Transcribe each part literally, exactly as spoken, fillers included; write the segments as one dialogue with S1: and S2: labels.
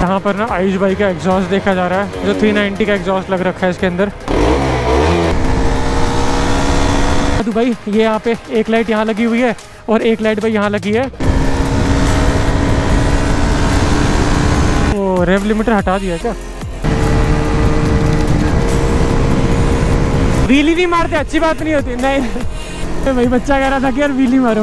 S1: यहाँ पर ना आयुष भाई का एग्जॉस्ट देखा जा रहा है, जो थ्री नाइंटी का एग्जॉस्ट लग रखा है इसके अंदर। तो भाई ये यहाँ पे एक लाइट यहाँ लगी हुई है और एक लाइट भाई यहाँ लगी है। ओ रेव लिमिटर हटा दिया क्या? व्हीली नहीं मारते, अच्छी बात नहीं होती। नहीं भाई बच्चा कह रहा था कि यार व्हीली मारो।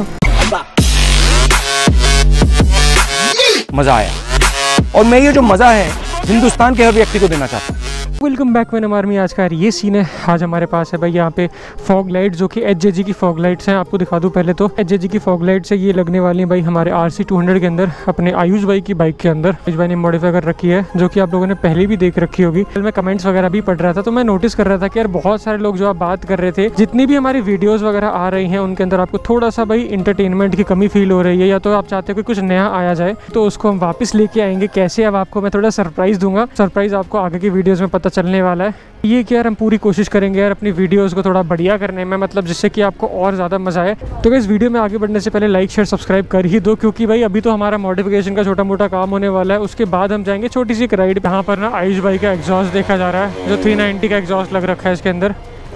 S2: मजा आया और मैं ये जो मजा है हिंदुस्तान के हर व्यक्ति को देना चाहता हूँ।
S1: Welcome back Venom Army. आज का ये सीन है, आज हमारे पास है भाई यहाँ पे फॉग लाइट, जो कि एच जे जी की फॉग लाइट्स हैं। आपको दिखा दूँ पहले तो एच जे जी की फॉग लाइट्स है, ये लगने वाली है भाई हमारे आर सी टू हंड्रेड के अंदर, अपने आयुष भाई की बाइक के अंदर। आयुष भाई ने मॉडिफाई कर रखी है, जो कि आप लोगों ने पहले भी देख रखी होगी। मैं कमेंट्स वगैरह भी पढ़ रहा था तो मैं नोटिस कर रहा था कि यार बहुत सारे लोग जो आप बात कर रहे थे, जितनी भी हमारी वीडियोज़ वगैरह आ रही हैं उनके अंदर आपको थोड़ा सा भाई इंटरटेनमेंट की कमी फील हो रही है, या तो आप चाहते हो कि कुछ नया आया जाए, तो उसको हम वापस लेके आएंगे। कैसे? अब आपको मैं थोड़ा सरप्राइज दूंगा। सरप्राइज आपको आगे की वीडियोज़ में पता चलने वाला है। ये कि यार हम पूरी कोशिश करेंगे यार अपनी वीडियोस को थोड़ा बढ़िया करने में, मतलब जिससे कि आपको और ज़्यादा मजा आए। तो इस वीडियो में आगे बढ़ने से पहले लाइक शेयर सब्सक्राइब कर ही दो, क्योंकि भाई अभी तो हमारा मॉडिफिकेशन का छोटा मोटा काम होने वाला है। उसके बाद हम जाएंगे छोटी सी एक राइड। यहाँ पर ना आयुष भाई का एग्जॉस्ट देखा जा रहा है, जो थ्री नाइंटी का एग्जॉस्ट लग रखा है इसके अंदर।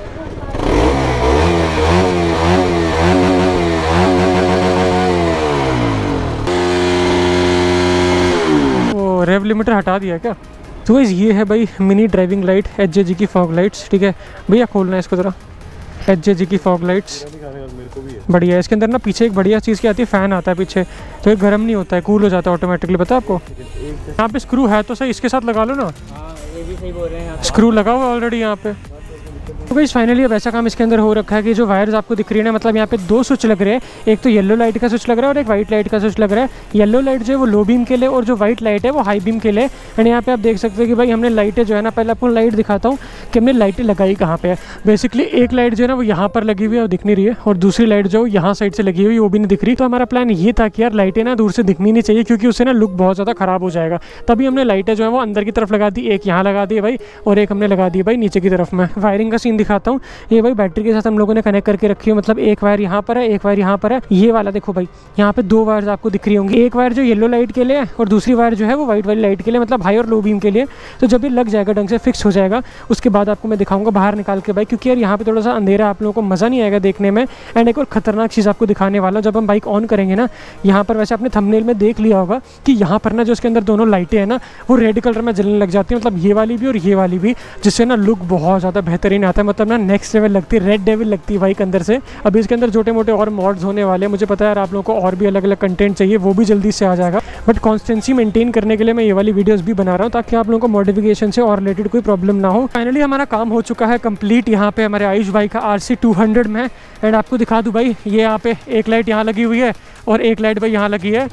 S1: वो रेव लिमिटर हटा दिया क्या? तो गाइस ये है भाई mini driving light H J G की फॉग लाइट्स। ठीक है भैया, खोलना है इसको ज़रा। एच जे जी की फॉग लाइट्स बढ़िया है। इसके अंदर ना पीछे एक बढ़िया चीज़ क्या आती है, फ़ैन आता है पीछे, तो ये गर्म नहीं होता है, कूल हो जाता है ऑटोमेटिकली। पता है आपको? यहाँ पे स्क्रू है तो सही, इसके साथ लगा लो ना। ये भी सही बोल रहे हैं, स्क्रू लगा हुआ ऑलरेडी यहाँ पे। तो गाइस फाइनली अब ऐसा काम इसके अंदर हो रखा है कि जो वायर्स आपको दिख रही है ना, मतलब यहाँ पे दो स्विच लग रहे हैं। एक तो येलो लाइट का स्विच लग रहा है और एक वाइट लाइट का स्विच लग रहा है। येलो लाइट जो है वो लो बीम के लिए और जो वाइट लाइट है वो हाई बीम के लिए। एंड यहाँ पे आप देख सकते हैं कि भाई हमने लाइटें जो है ना, पहले आपको लाइट दिखाता हूँ कि हमने लाइटें लगाई कहाँ पे है। बेसिकली एक लाइट जो है ना वो यहाँ पर लगी हुई है और दिख नहीं रही है, और दूसरी लाइट जो यहाँ साइड से लगी हुई है वो भी नहीं दिख रही। तो हमारा प्लान ये था कि यार लाइटें ना दूर से दिखनी नहीं चाहिए, क्योंकि उससे ना लुक बहुत ज़्यादा खराब हो जाएगा। तभी हमने लाइटें जो है वो अंदर की तरफ लगा दी, एक यहाँ लगा दी भाई और एक हमने लगा दी भाई नीचे की तरफ में। वायरिंग का सीन दिखाता हूँ। ये भाई बैटरी के साथ हम लोगों ने कनेक्ट करके रखी है, मतलब एक वायर यहाँ पर है, एक वायर यहाँ पर है। ये वाला देखो भाई, यहाँ पे दो वायर्स आपको दिख रही होंगी, एक वायर जो येलो लाइट के लिए है और दूसरी वायर जो है वो वाइट वाली लाइट के लिए, मतलब हाई और लो बीम के लिए। तो जब ये लग जाएगा, ढंग से फिक्स हो जाएगा, उसके बाद आपको मैं दिखाऊंगा बाहर निकाल के भाई, क्योंकि यार यहाँ पे थोड़ा सा अंधेरा, आप लोगों को मज़ा नहीं आएगा देखने में। एंड एक और खतरनाक चीज़ आपको दिखाने वाला, जब हम बाइक ऑन करेंगे ना, यहाँ पर वैसे आपने थंबनेल में देख लिया होगा कि यहाँ पर ना जो इसके अंदर दोनों लाइटें हैं ना वो रेड कलर में जलने लग जाती है, मतलब ये वाली भी और ये वाली भी, जिससे ना लुक बहुत ज़्यादा बेहतरीन आता है, मतलब ना नेक्स्ट लेवल लगती है, रेड डेविल लगती है बाइक अंदर से। अभी इसके अंदर छोटे मोटे और मॉड्स होने वाले हैं, मुझे पता है यार आप लोगों को और भी अलग अलग कंटेंट चाहिए, वो भी जल्दी से आ जाएगा। बट कॉन्स्टेंसी मेंटेन करने के लिए मैं ये वाली वीडियोस भी बना रहा हूँ, ताकि आप लोगों को मॉडिफिकेशन से और रिलेटेड कोई प्रॉब्लम ना हो। फाइनली हमारा काम हो चुका है कंप्लीट यहाँ पे हमारे आयुष भाई का आर सी टू हंड्रेड में। एंड आपको दिखा दूँ भाई, ये यहाँ पे एक लाइट यहाँ लगी हुई है और एक लाइट भाई यहाँ लगी है।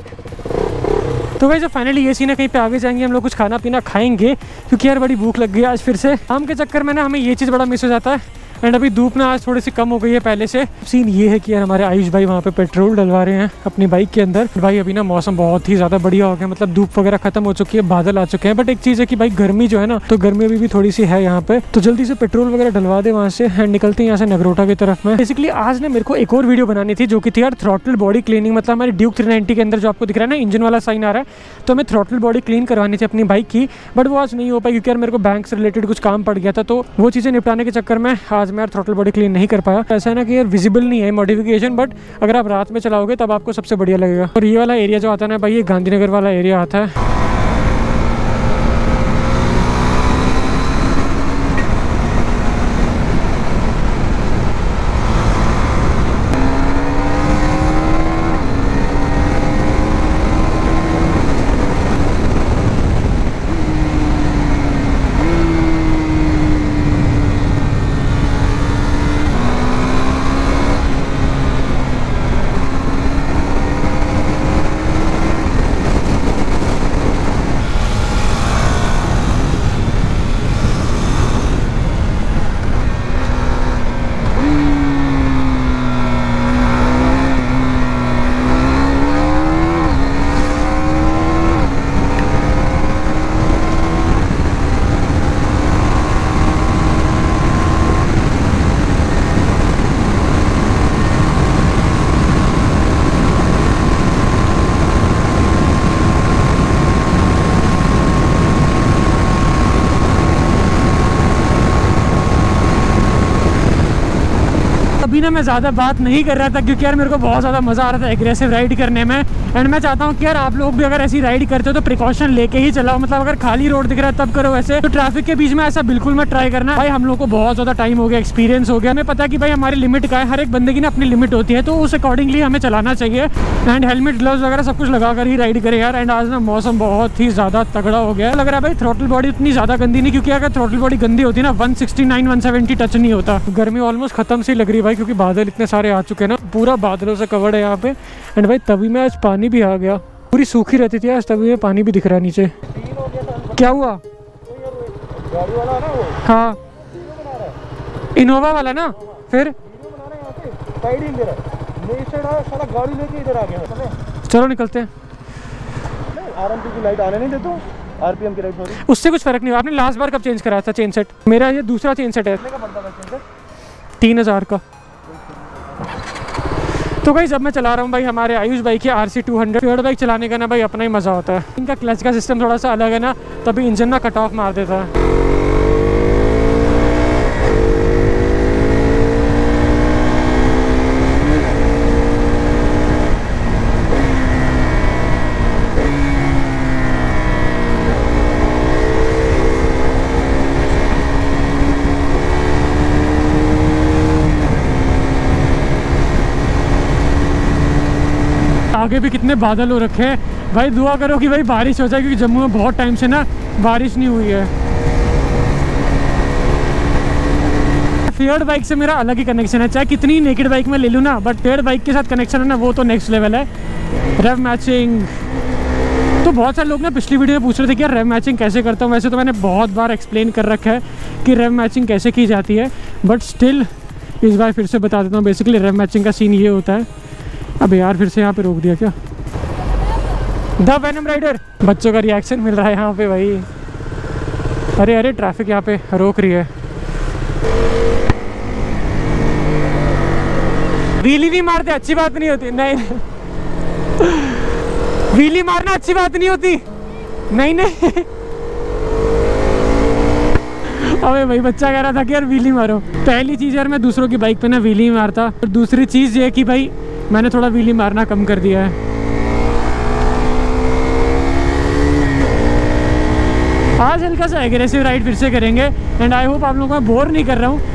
S1: तो भाई जब फाइनली ये सीन है, कहीं पे आगे जाएंगे हम लोग, कुछ खाना पीना खाएंगे, क्योंकि यार बड़ी भूख लग गई आज फिर से। आम के चक्कर में ना हमें ये चीज़ बड़ा मिस हो जाता है। एंड अभी धूप ना आज थोड़ी सी कम हो गई है पहले से। सीन ये है कि यार हमारे आयुष भाई वहाँ पे पेट्रोल डलवा रहे हैं अपनी बाइक के अंदर। भाई अभी ना मौसम बहुत ही ज़्यादा बढ़िया हो गया, मतलब धूप वगैरह खत्म हो चुकी है, बादल आ चुके हैं। बट एक चीज़ है कि भाई गर्मी जो है ना, तो गर्मी अभी भी थोड़ी सी है यहाँ पे, तो जल्दी से पेट्रोल वगैरह डलवा दे वहाँ से एंड निकलते हैं यहाँ से नगरोटा की तरफ में। बेसिकली आज ने मेरे को एक और वीडियो बनानी थी, जो कि थी यार थ्रॉटल बॉडी क्लीनिंग। मतलब हमारी ड्यूक थ्री नाइंटी के अंदर जो आपको दिख रहा है ना इंजन वाला साइन आ रहा है, तो हमें थ्रॉटल बॉडी क्लीन करवानी थी अपनी बाइक की। बट वो आज नहीं हो पाई, क्योंकि यार मेरे को बैंक से रिलेटेड कुछ काम पड़ गया था, तो वो चीज़ें निपटाने के चक्कर में आज मैं यार थ्रॉटल बॉडी क्लीन नहीं कर पाया। ऐसा है ना कि यार विजिबल नहीं है मॉडिफिकेशन, बट अगर आप रात में चलाओगे तब आपको सबसे बढ़िया लगेगा। और ये वाला एरिया जो आता है ना भाई, ये गांधीनगर वाला एरिया आता है। अभी ना मैं ज़्यादा बात नहीं कर रहा था क्योंकि यार मेरे को बहुत ज़्यादा मज़ा आ रहा था एग्रेसिव राइड करने में। एंड मैं चाहता हूँ कि यार आप लोग भी अगर ऐसी राइड करते हो तो प्रिकॉशन लेके ही चलाओ, मतलब अगर खाली रोड दिख रहा है तब करो ऐसे, तो ट्रैफिक के बीच में ऐसा बिल्कुल मत ट्राई करना। भाई हम लोग को बहुत ज़्यादा टाइम हो गया, एक्सपीरियंस हो गया, हमें पता है कि भाई हमारी लिमिट का है, हर एक बंदे की ना अपनी लिमिट होती है, तो उस अकॉर्डिंगली हमें चलाना चाहिए। एंड हेलमेट ग्लव्स वगैरह सब कुछ लगा कर ही राइड करें यार। एंड आज ना मौसम बहुत ही ज़्यादा तगड़ा हो गया, लग रहा है भाई थ्रोटल बॉडी उतनी ज़्यादा गंदी नहीं, क्योंकि अगर थ्रोटल बॉडी गंदी होती ना one sixty nine one seventy touch नहीं होता। गर्मी ऑलमोस्ट खत्म सी लग रही है भाई, क्योंकि बादल इतने सारे आ चुके हैं ना, पूरा बादलों से कवर्ड है यहाँ पे। एंड भाई तभी में आज पानी भी आ गया, पूरी सूखी रहती थी आज, तभी में पानी भी दिख रहा है नीचे। क्या हुआ? हाँ इनोवा वाला ना, फिर चलो निकलते हैं।
S3: आरएमपी की लाइट आने नहीं देते, आरपीएम की लाइट सॉरी।
S1: उससे कुछ फर्क नहीं हुआ। आपने लास्ट बार कब चेंज कराया था चेन सेट? मेरा ये दूसरा चेन सेट है, तीन हज़ार का। तो भाई जब मैं चला रहा हूँ भाई हमारे आयुष भाई की R C two hundred, fair bike चलाने का ना भाई अपना ही मज़ा होता है। इनका क्लच का सिस्टम थोड़ा सा अलग है ना, तभी इंजन ना कट ऑफ मार देता है। आगे भी कितने बादल हो रखे हैं भाई, दुआ करो कि भाई बारिश हो जाए, क्योंकि जम्मू में बहुत टाइम से ना बारिश नहीं हुई है। फेयर्ड बाइक से मेरा अलग ही कनेक्शन है, चाहे कितनी नेकेड बाइक में ले लूँ ना, बट फेयर्ड बाइक के साथ कनेक्शन है ना वो तो नेक्स्ट लेवल है। रेव मैचिंग तो बहुत सारे लोग ना पिछली वीडियो में पूछ रहे थे कि यार रेव मैचिंग कैसे करता हूँ। वैसे तो मैंने बहुत बार एक्सप्लेन कर रखा है कि रेव मैचिंग कैसे की जाती है, बट स्टिल इस बार फिर से बता देता हूँ। बेसिकली रेव मैचिंग का सीन ये होता है। अबे यार फिर से यहाँ पे रोक दिया क्या? द वेनम राइडर, बच्चों का रिएक्शन मिल रहा है यहाँ पे भाई। अरे अरे ट्रैफिक यहाँ पे रोक रही है। व्हीली नहीं मारते अच्छी बात नहीं होती, नहीं व्हीली मारना अच्छी बात नहीं होती, नहीं नहीं अबे भाई बच्चा कह रहा था कि यार व्हीली मारो। पहली चीज़ यार मैं दूसरों की बाइक पे ना व्हीली मारता, और दूसरी चीज़ ये है कि भाई मैंने थोड़ा व्हीली मारना कम कर दिया है। आज हल्का सा एग्रेसिव राइड फिर से करेंगे, एंड आई होप आप लोगों को मैं बोर नहीं कर रहा हूँ।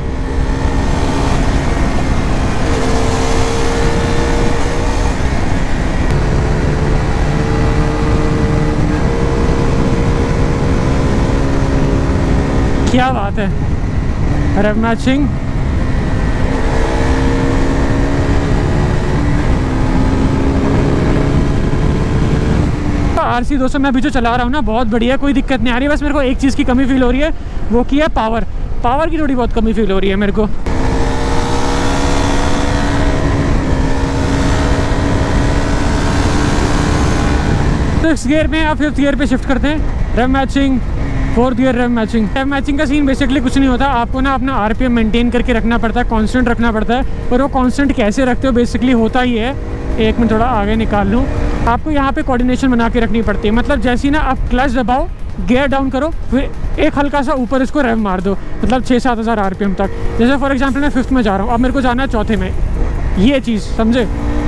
S1: क्या बात है, रेव मैचिंग आर सी दो सौ मैं अभी जो चला रहा हूँ ना बहुत बढ़िया, कोई दिक्कत नहीं आ रही। बस मेरे को एक चीज़ की कमी फील हो रही है, वो की है पावर। पावर की थोड़ी बहुत कमी फील हो रही है मेरे को। सिक्स गियर में या फिफ्थ गियर पे शिफ्ट करते हैं। Rev matching, fourth gear rev matching. Rev matching का सीन बेसिकली कुछ नहीं होता, आपको ना अपना आरपीएम मेंटेन करके रखना पड़ता है, कांस्टेंट रखना पड़ता है। और वो कांस्टेंट कैसे रखते हो बेसिकली होता ही है, एक मिनट थोड़ा आगे निकाल लूँ, आपको यहाँ पे कोऑर्डिनेशन बना के रखनी पड़ती है। मतलब जैसे ही ना आप क्लच दबाओ, गियर डाउन करो, फिर एक हल्का सा ऊपर इसको रेव मार दो, मतलब छः सात हज़ार आर पी एम तक। जैसे फॉर एग्जांपल मैं फिफ्थ में जा रहा हूँ, अब मेरे को जाना है चौथे में, ये चीज़ समझे।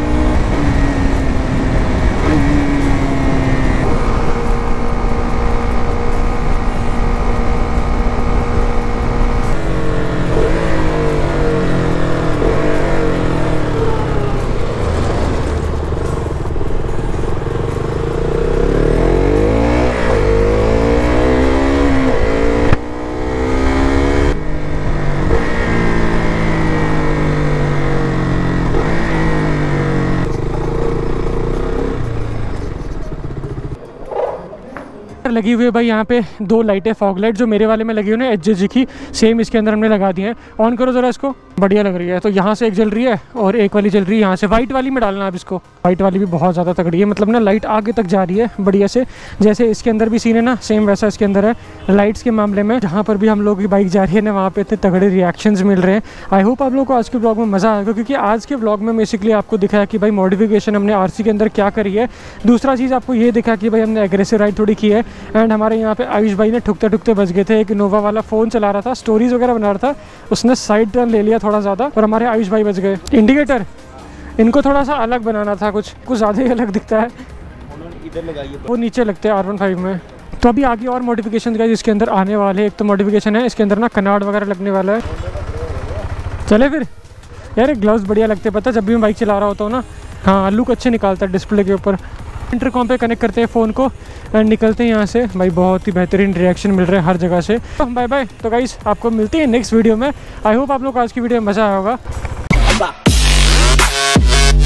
S1: लगी हुई है भाई यहाँ पे दो लाइटें, फॉग लाइट जो मेरे वाले में लगी हुई है एच जे जी की, सेम इसके अंदर हमने लगा दी है। ऑन करो ज़रा इसको, बढ़िया लग रही है। तो यहाँ से एक जल रही है और एक वाली जल रही है यहाँ से। वाइट वाली में डालना अब इसको, वाइट वाली भी बहुत ज़्यादा तगड़ी है, मतलब ना लाइट आगे तक जा रही है बढ़िया से। जैसे इसके अंदर भी सीन है ना, सेम वैसा इसके अंदर है। लाइट्स के मामले में जहाँ पर भी हम लोग की बाइक जा रही है ना, वहाँ पे इतने तगड़े रिएक्शंस मिल रहे हैं। आई होप आप लोग को आज के ब्लॉग में मज़ा आएगा, क्योंकि आज के ब्लॉग में बेसिकली आपको दिखाया कि भाई मॉडिफिकेशन हमने आर सी के अंदर क्या करी है। दूसरा चीज़ आपको ये दिखा कि भाई हमने एग्रेसिव राइड थोड़ी की है। एंड हमारे यहाँ पे आयुष भाई ने ठुकते ठुकते बच गए थे। एक इनोवा वाला फ़ोन चला रहा था, स्टोरीज़ वगैरह बना रहा था, उसने साइड टर्न ले लिया थोड़ा ज़्यादा, और हमारे आयुष भाई बच गए। इंडिकेटर इनको थोड़ा सा अलग बनाना था, कुछ कुछ ज़्यादा ही अलग दिखता है,
S3: इधर लगाइए।
S1: वो नीचे लगते हैं आर वन फाइव में। तो अभी आगे और मॉडिफिकेशन का इसके अंदर आने वाले हैं। एक तो मॉडिफिकेशन है इसके अंदर ना कनाड वगैरह लगने वाला है। चले फिर यार, एक ग्लव्स बढ़िया लगते हैं, पता जब भी मैं बाइक चला रहा होता हूँ ना। हाँ, लुक अच्छे निकालता है डिस्प्ले के ऊपर। इंटरकॉम पे कनेक्ट करते हैं फ़ोन को एंड निकलते हैं यहाँ से। भाई बहुत ही बेहतरीन रिएक्शन मिल रहा है हर जगह से। तो बाय बाय। तो गाइस आपको मिलती है नेक्स्ट वीडियो में। आई होप आप लोग को आज की वीडियो में मज़ा आया होगा।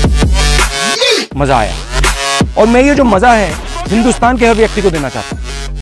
S2: मजा आया, और मैं ये जो मजा है हिंदुस्तान के हर व्यक्ति को देना चाहता हूँ।